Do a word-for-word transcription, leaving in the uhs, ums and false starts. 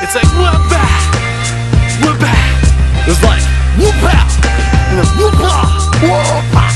It's like we're back, we're back. It's like whoop out, and then whoop ah, whoop ah.